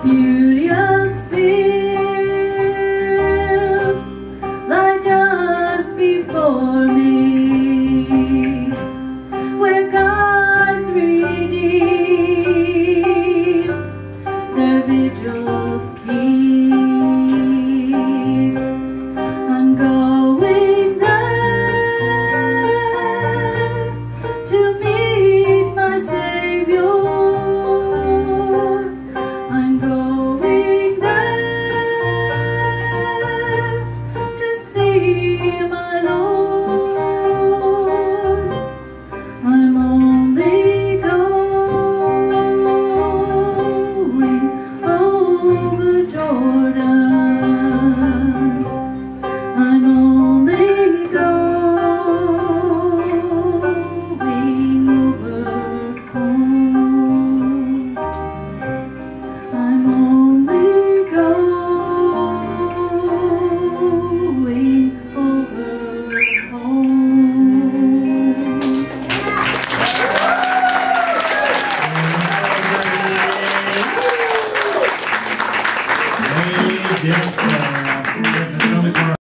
beauteous fields lie just before me, where God's redeemed their vigils keep. I'm going there to meet my Savior. I'm going there to see my Lord. I'm only going over Jordan. I'm only going over home. I'm only going over home. Marjorie Geoff